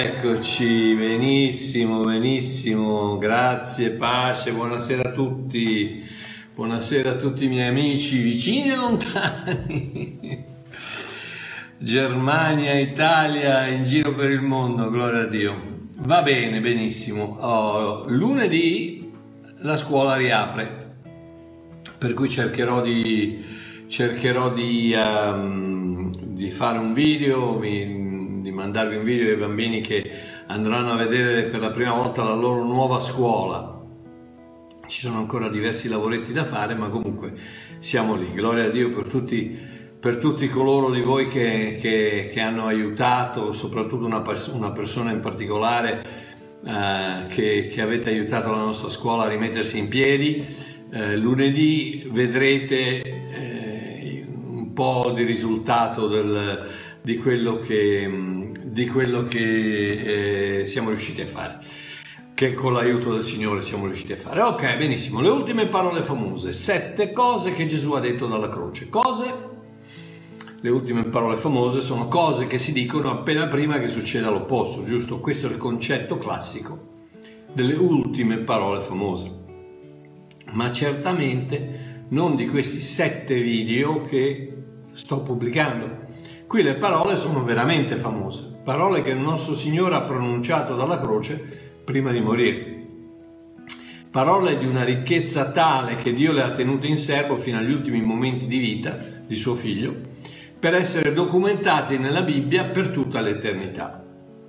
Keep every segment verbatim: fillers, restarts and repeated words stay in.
Eccoci, benissimo, benissimo, grazie, pace, buonasera a tutti, buonasera a tutti i miei amici vicini e lontani, Germania, Italia, in giro per il mondo, gloria a Dio. Va bene, benissimo, oh, lunedì la scuola riapre, per cui cercherò di, cercherò di, um, di fare un video, vi, di mandarvi un video dei bambini che andranno a vedere per la prima volta la loro nuova scuola. Ci sono ancora diversi lavoretti da fare, ma comunque siamo lì. Gloria a Dio per tutti, per tutti coloro di voi che, che, che hanno aiutato, soprattutto una, una persona in particolare eh, che, che avete aiutato la nostra scuola a rimettersi in piedi. Eh, lunedì vedrete eh, un po' di risultato del di quello che, di quello che eh, siamo riusciti a fare, che con l'aiuto del Signore siamo riusciti a fare. Ok, benissimo, le ultime parole famose, sette cose che Gesù ha detto dalla croce. Cose, le ultime parole famose sono cose che si dicono appena prima che succeda l'opposto, giusto? Questo è il concetto classico delle ultime parole famose, ma certamente non di questi sette video che sto pubblicando. Qui le parole sono veramente famose, parole che il nostro Signore ha pronunciato dalla croce prima di morire. Parole di una ricchezza tale che Dio le ha tenute in serbo fino agli ultimi momenti di vita di suo Figlio, per essere documentate nella Bibbia per tutta l'eternità.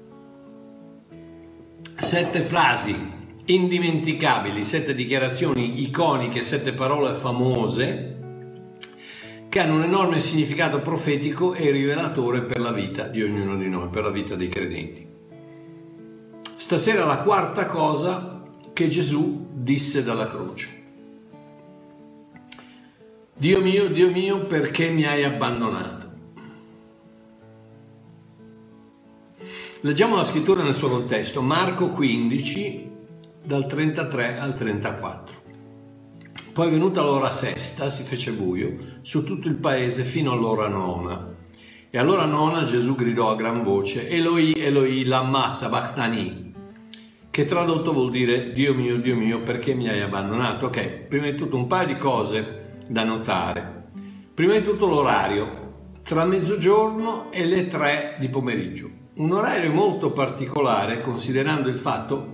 Sette frasi indimenticabili, sette dichiarazioni iconiche, sette parole famose, che hanno un enorme significato profetico e rivelatore per la vita di ognuno di noi, per la vita dei credenti. Stasera la quarta cosa che Gesù disse dalla croce. Dio mio, Dio mio, perché mi hai abbandonato? Leggiamo la scrittura nel suo contesto, Marco quindici, dal trentatré al trentaquattro. Poi venuta l'ora sesta, si fece buio su tutto il paese fino all'ora nona. E all'ora nona Gesù gridò a gran voce, Eloi, Eloi, lama sabachthani, che tradotto vuol dire Dio mio, Dio mio, perché mi hai abbandonato? Ok, prima di tutto un paio di cose da notare. Prima di tutto l'orario, tra mezzogiorno e le tre di pomeriggio. Un orario molto particolare, considerando il fatto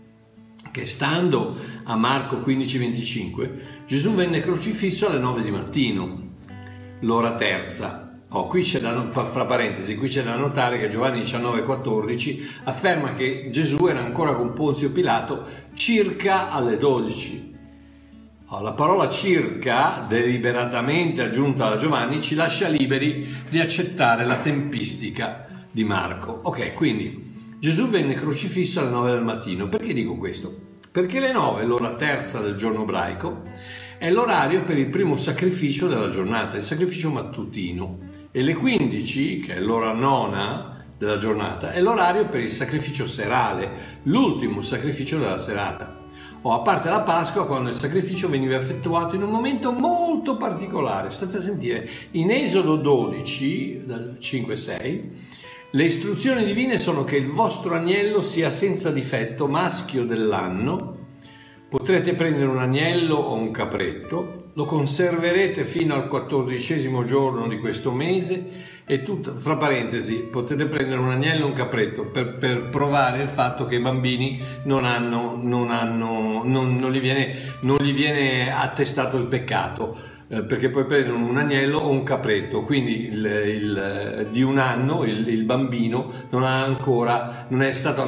che stando a Marco quindici venticinque Gesù venne crocifisso alle nove di mattino, l'ora terza. Oh, qui c'è da, fra parentesi, qui c'è da notare che Giovanni diciannove quattordici afferma che Gesù era ancora con Ponzio Pilato circa alle dodici. Oh, la parola circa, deliberatamente aggiunta da Giovanni, ci lascia liberi di accettare la tempistica di Marco. Ok, quindi Gesù venne crocifisso alle nove del mattino. Perché dico questo? Perché le nove, l'ora terza del giorno ebraico, è l'orario per il primo sacrificio della giornata, il sacrificio mattutino, e le quindici, che è l'ora nona della giornata, è l'orario per il sacrificio serale, l'ultimo sacrificio della serata. O a parte la Pasqua, quando il sacrificio veniva effettuato in un momento molto particolare. State a sentire, in Esodo dodici, dal cinque sei, le istruzioni divine sono che il vostro agnello sia senza difetto, maschio dell'anno. Potrete prendere un agnello o un capretto, lo conserverete fino al quattordicesimo giorno di questo mese e tutto, fra parentesi, potete prendere un agnello o un capretto per, per provare il fatto che i bambini non hanno, non hanno, non, non gli viene, non gli viene attestato il peccato. Perché puoi prendere un agnello o un capretto, quindi il, il, di un anno il, il bambino non, ha ancora, non è stato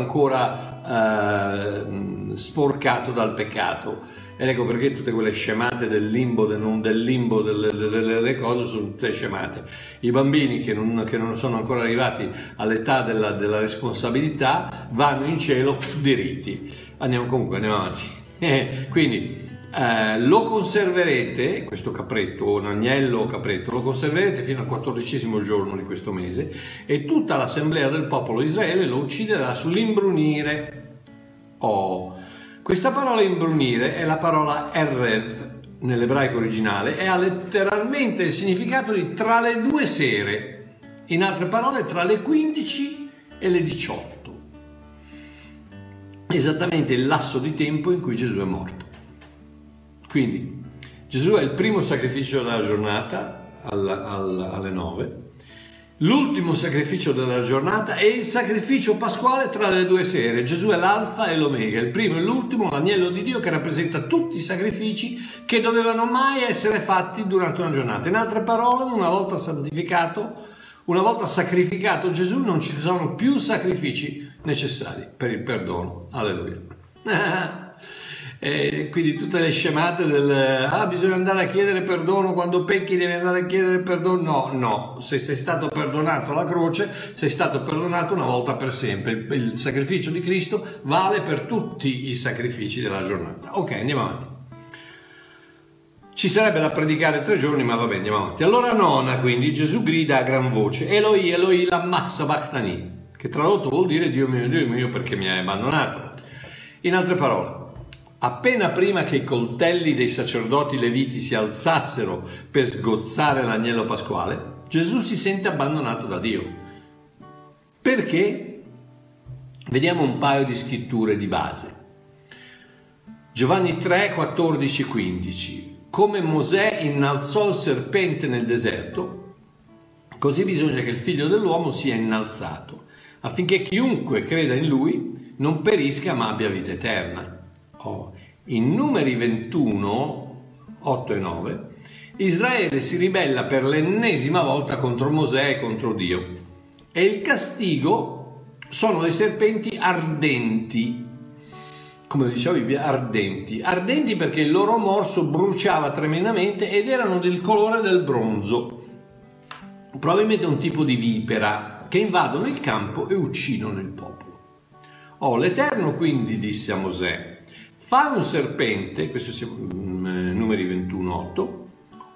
ancora eh, sporcato dal peccato. Ed ecco perché tutte quelle scemate del limbo, del, non del limbo delle, delle, delle cose sono tutte scemate. I bambini che non, che non sono ancora arrivati all'età della, della responsabilità vanno in cielo diritti. Andiamo comunque, andiamo avanti. Quindi Eh, lo conserverete, questo capretto, o un agnello o capretto, lo conserverete fino al quattordicesimo giorno di questo mese e tutta l'assemblea del popolo di Israele lo ucciderà sull'imbrunire. Oh, questa parola imbrunire è la parola erev nell'ebraico originale e ha letteralmente il significato di tra le due sere, in altre parole tra le quindici e le diciotto. esattamente il lasso di tempo in cui Gesù è morto. Quindi Gesù è il primo sacrificio della giornata alla, alla, alle nove, l'ultimo sacrificio della giornata e il sacrificio pasquale tra le due sere. Gesù è l'alfa e l'omega, il primo e l'ultimo, l'agnello di Dio che rappresenta tutti i sacrifici che dovevano mai essere fatti durante una giornata. In altre parole, una volta santificato, una volta sacrificato Gesù, non ci sono più sacrifici necessari per il perdono. Alleluia. E quindi tutte le scemate del ah bisogna andare a chiedere perdono quando pecchi, devi andare a chiedere perdono, no, no, se sei stato perdonato alla croce, sei stato perdonato una volta per sempre. Il, il sacrificio di Cristo vale per tutti i sacrifici della giornata. Ok, andiamo avanti. Ci sarebbe da predicare tre giorni, ma va bene, andiamo avanti. Allora nona, quindi, Gesù grida a gran voce, Eloi, Eloi, lama sabachthani, che tradotto vuol dire Dio mio, Dio mio, perché mi hai abbandonato. In altre parole, appena prima che i coltelli dei sacerdoti leviti si alzassero per sgozzare l'agnello pasquale, Gesù si sente abbandonato da Dio. Perché? Vediamo un paio di scritture di base. Giovanni tre, quattordici, quindici. Come Mosè innalzò il serpente nel deserto, così bisogna che il figlio dell'uomo sia innalzato, affinché chiunque creda in lui non perisca ma abbia vita eterna. Oh. In Numeri ventuno, otto e nove, Israele si ribella per l'ennesima volta contro Mosè e contro Dio. E il castigo sono le serpenti ardenti. Come diceva Bibbia, ardenti. Ardenti perché il loro morso bruciava tremendamente ed erano del colore del bronzo. Probabilmente un tipo di vipera che invadono il campo e uccidono il popolo. Oh, l'Eterno quindi disse a Mosè, fa un serpente, questo è Numeri ventuno, otto,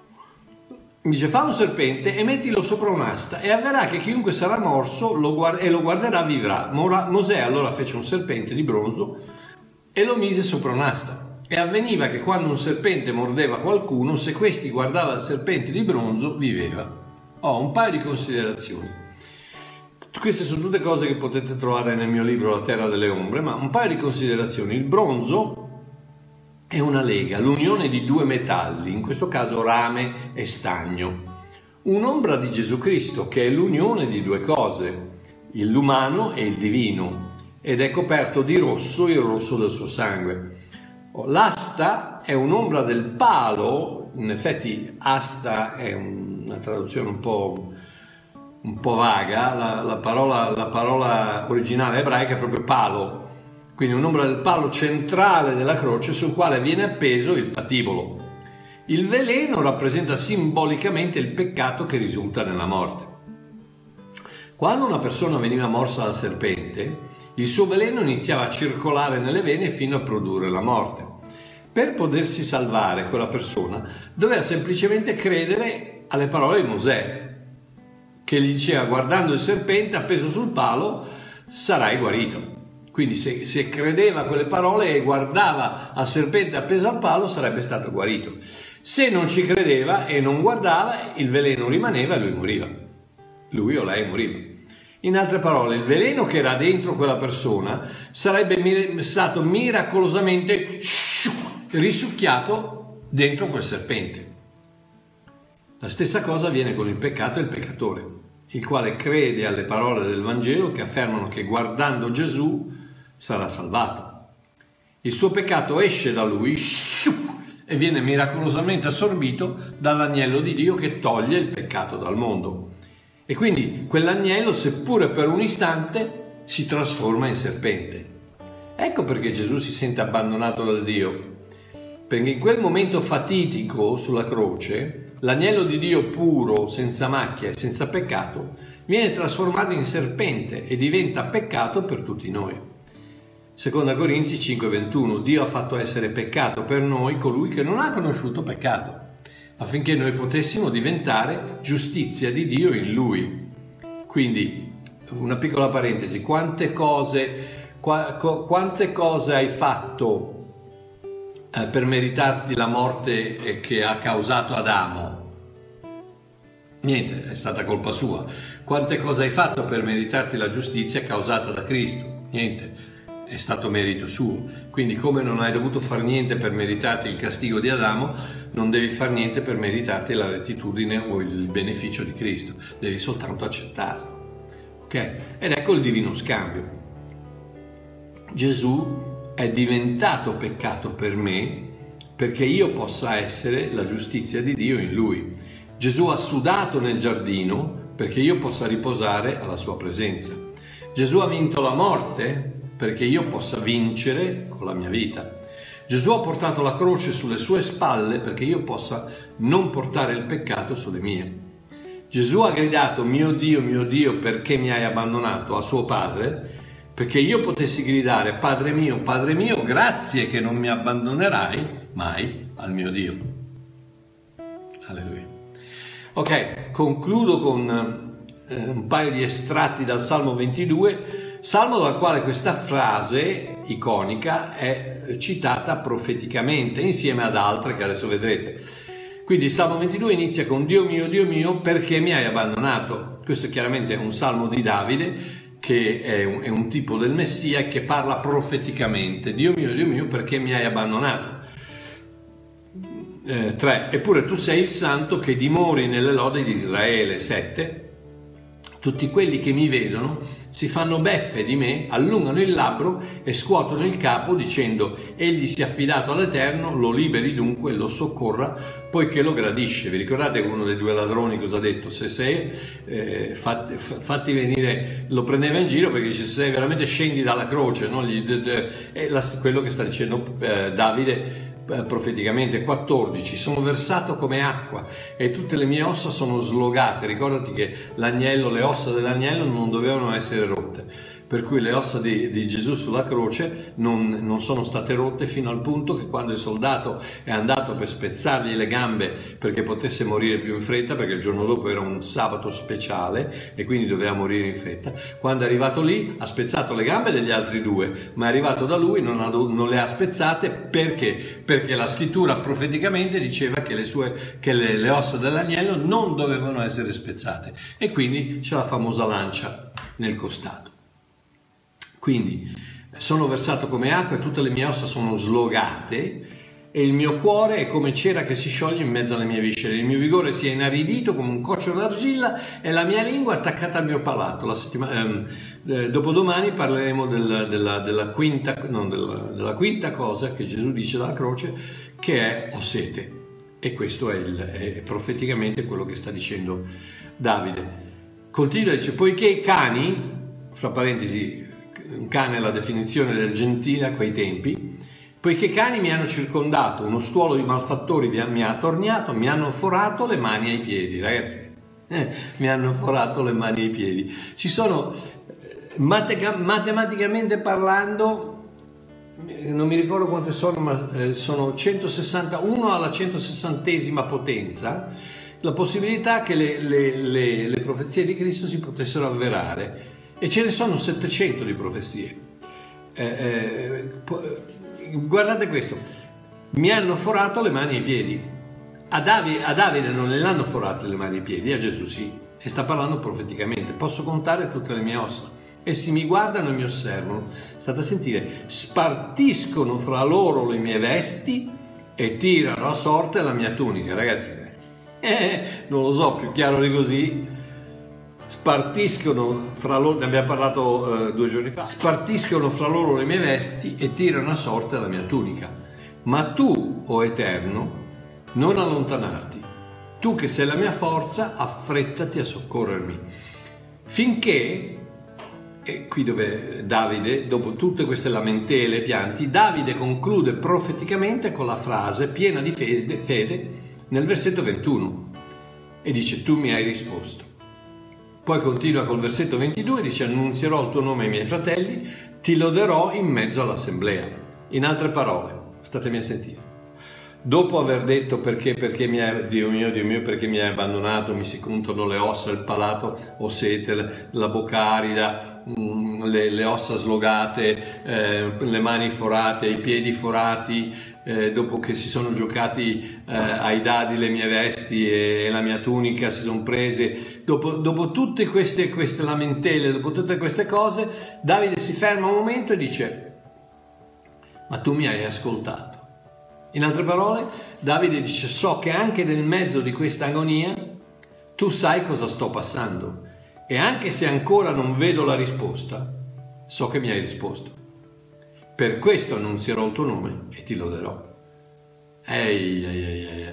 dice fa un serpente e mettilo sopra un'asta e avverrà che chiunque sarà morso lo guard- e lo guarderà vivrà. Mosè allora fece un serpente di bronzo e lo mise sopra un'asta. E avveniva che quando un serpente mordeva qualcuno, se questi guardava il serpente di bronzo, viveva. Ho un paio di considerazioni. Queste sono tutte cose che potete trovare nel mio libro La Terra delle Ombre, ma un paio di considerazioni. Il bronzo è una lega, l'unione di due metalli, in questo caso rame e stagno. Un'ombra di Gesù Cristo, che è l'unione di due cose, l'umano e il divino, ed è coperto di rosso il rosso del suo sangue. L'asta è un'ombra del palo, in effetti asta è una traduzione un po', un po' vaga, la, la, parola, la parola originale ebraica è proprio palo, quindi un'ombra del palo centrale della croce sul quale viene appeso il patibolo. Il veleno rappresenta simbolicamente il peccato che risulta nella morte. Quando una persona veniva morsa dal serpente, il suo veleno iniziava a circolare nelle vene fino a produrre la morte. Per potersi salvare quella persona doveva semplicemente credere alle parole di Mosè, che gli diceva guardando il serpente appeso sul palo sarai guarito. Quindi se, se credeva a quelle parole e guardava al serpente appeso al palo sarebbe stato guarito. Se non ci credeva e non guardava, il veleno rimaneva e lui moriva. Lui o lei moriva. In altre parole, il veleno che era dentro quella persona sarebbe mir- stato miracolosamente risucchiato dentro quel serpente. La stessa cosa avviene con il peccato e il peccatore, il quale crede alle parole del Vangelo che affermano che guardando Gesù sarà salvato. Il suo peccato esce da lui e viene miracolosamente assorbito dall'agnello di Dio che toglie il peccato dal mondo. E quindi quell'agnello, seppure per un istante, si trasforma in serpente. Ecco perché Gesù si sente abbandonato da Dio. Perché in quel momento fatidico sulla croce, l'agnello di Dio puro, senza macchia e senza peccato, viene trasformato in serpente e diventa peccato per tutti noi. Seconda Corinzi cinque ventuno, Dio ha fatto essere peccato per noi colui che non ha conosciuto peccato, affinché noi potessimo diventare giustizia di Dio in Lui. Quindi, una piccola parentesi, quante cose, qua, co, quante cose hai fatto eh, per meritarti la morte eh, che ha causato Adamo? Niente, è stata colpa sua. Quante cose hai fatto per meritarti la giustizia causata da Cristo? Niente. è stato merito suo. Quindi come non hai dovuto fare niente per meritarti il castigo di Adamo, non devi fare niente per meritarti la rettitudine o il beneficio di Cristo, devi soltanto accettarlo. Ok? Ed ecco il divino scambio. Gesù è diventato peccato per me perché io possa essere la giustizia di Dio in Lui. Gesù ha sudato nel giardino perché io possa riposare alla sua presenza. Gesù ha vinto la morte perché io possa vincere con la mia vita. Gesù ha portato la croce sulle sue spalle perché io possa non portare il peccato sulle mie. Gesù ha gridato mio Dio, mio Dio, perché mi hai abbandonato a suo Padre, perché io potessi gridare Padre mio, Padre mio, grazie che non mi abbandonerai mai al mio Dio. Alleluia. Ok, concludo con eh, un paio di estratti dal Salmo ventidue, salmo dal quale questa frase iconica è citata profeticamente insieme ad altre che adesso vedrete. Quindi il Salmo ventidue inizia con Dio mio, Dio mio, perché mi hai abbandonato? Questo chiaramente è un salmo di Davide, che è un, è un tipo del Messia che parla profeticamente. Dio mio, Dio mio, perché mi hai abbandonato? Eh, tre. Eppure tu sei il santo che dimori nelle lodi di Israele. Sette. Tutti quelli che mi vedono si fanno beffe di me, allungano il labbro e scuotono il capo dicendo egli si è affidato all'Eterno, lo liberi dunque, lo soccorra poiché lo gradisce. Vi ricordate che uno dei due ladroni cosa ha detto? Se sei, eh, fatti, fatti venire, lo prendeva in giro perché dice se sei veramente scendi dalla croce, no? Gli, è la, quello che sta dicendo eh, Davide eh, profeticamente. quattordici. Sono versato come acqua e tutte le mie ossa sono slogate. Ricordati che l'agnello, le ossa dell'agnello non dovevano essere rotte. Per cui le ossa di, di Gesù sulla croce non, non sono state rotte fino al punto che quando il soldato è andato per spezzargli le gambe perché potesse morire più in fretta, perché il giorno dopo era un sabato speciale e quindi doveva morire in fretta, quando è arrivato lì ha spezzato le gambe degli altri due, ma è arrivato da lui, non, ha, non le ha spezzate perché? Perché la scrittura profeticamente diceva che le, sue, che le, le ossa dell'agnello non dovevano essere spezzate e quindi c'è la famosa lancia nel costato. Quindi sono versato come acqua e tutte le mie ossa sono slogate e il mio cuore è come cera che si scioglie in mezzo alle mie viscere. Il mio vigore si è inaridito come un coccio d'argilla e la mia lingua è attaccata al mio palato. La settimana, ehm, eh, dopodomani parleremo del, della, della, quinta, no, della, della quinta cosa che Gesù dice dalla croce, che è ho sete. E questo è, il, è profeticamente quello che sta dicendo Davide. Continua e dice, poiché i cani, fra parentesi, un cane è la definizione del gentile a quei tempi, poiché cani mi hanno circondato, uno stuolo di malfattori mi ha attorniato, mi hanno forato le mani ai piedi, ragazzi, eh, mi hanno forato le mani ai piedi. Ci sono, matematicamente parlando, non mi ricordo quante sono, ma eh, sono centosessantuno alla centosessantesima potenza, la possibilità che le, le, le, le profezie di Cristo si potessero avverare. E ce ne sono settecento di profezie. Eh, eh, guardate questo, mi hanno forato le mani e i piedi. A Davide, a Davide non le hanno forate le mani e i piedi, a Gesù sì. E sta parlando profeticamente. Posso contare tutte le mie ossa. Essi mi guardano e mi osservano. State a sentire, spartiscono fra loro le mie vesti e tirano a sorte la mia tunica. Ragazzi, eh, non lo so, più chiaro di così. Spartiscono fra loro, ne abbiamo parlato eh, due giorni fa, spartiscono fra loro le mie vesti e tirano a sorte la mia tunica. Ma tu, o Eterno, non allontanarti. Tu che sei la mia forza, affrettati a soccorrermi. Finché, e qui dove Davide, dopo tutte queste lamentele e pianti, Davide conclude profeticamente con la frase piena di fede, fede nel versetto ventuno e dice tu mi hai risposto. Poi continua col versetto ventidue, dice annunzierò il tuo nome ai miei fratelli, ti loderò in mezzo all'assemblea. In altre parole, statemi a sentire. Dopo aver detto perché, perché mi hai, Dio mio, Dio mio, perché mi hai abbandonato, mi si contano le ossa, il palato, ho sete, la bocca arida, le, le ossa slogate, eh, le mani forate, i piedi forati, eh, dopo che si sono giocati eh, ai dadi le mie vesti e la mia tunica si sono prese, dopo, dopo tutte queste, queste lamentele, dopo tutte queste cose, Davide si ferma un momento e dice ma tu mi hai ascoltato. In altre parole, Davide dice: so che anche nel mezzo di questa agonia tu sai cosa sto passando, e anche se ancora non vedo la risposta, so che mi hai risposto. Per questo annunzierò il tuo nome e ti loderò. Ehi, ehi, ehi, ehi.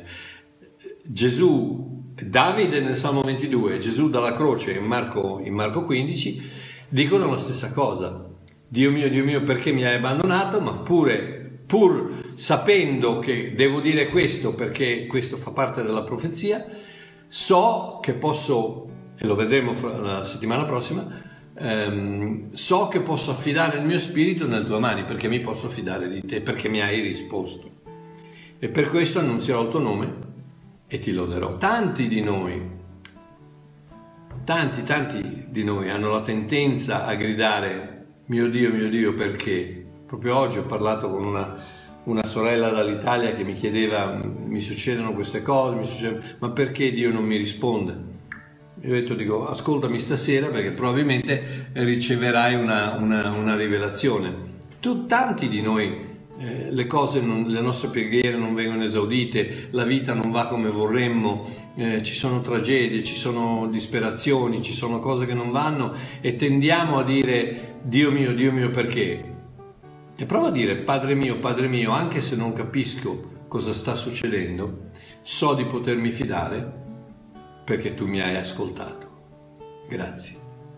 Gesù, Davide nel Salmo ventidue, Gesù dalla croce in Marco, in Marco quindici dicono la stessa cosa. Dio mio, Dio mio, perché mi hai abbandonato? Ma pure, pur sapendo che devo dire questo, perché questo fa parte della profezia, so che posso, e lo vedremo la settimana prossima, ehm, so che posso affidare il mio spirito nelle tue mani, perché mi posso fidare di te, perché mi hai risposto. E per questo annunzierò il tuo nome e ti loderò. Tanti di noi, tanti, tanti di noi hanno la tendenza a gridare: mio Dio, mio Dio, perché? Proprio oggi ho parlato con una, una sorella dall'Italia che mi chiedeva: mi succedono queste cose, mi succedono, ma perché Dio non mi risponde? Io ho detto, dico, ascoltami stasera perché probabilmente riceverai una, una, una rivelazione. Tu, tanti di noi, eh, le cose, non, le nostre preghiere non vengono esaudite, la vita non va come vorremmo, eh, ci sono tragedie, ci sono disperazioni, ci sono cose che non vanno e tendiamo a dire: Dio mio, Dio mio, perché? E prova a dire: Padre mio, Padre mio, anche se non capisco cosa sta succedendo, so di potermi fidare perché tu mi hai ascoltato. Grazie.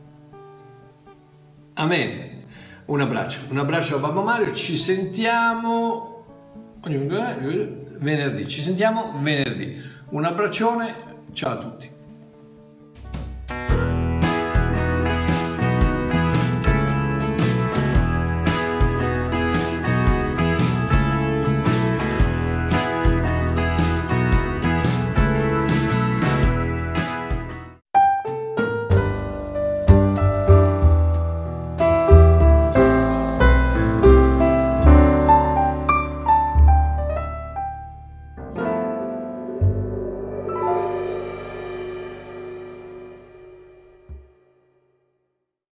Amen. Un abbraccio, un abbraccio a Babbo Mario, ci sentiamo venerdì, ci sentiamo venerdì. Un abbraccione, ciao a tutti.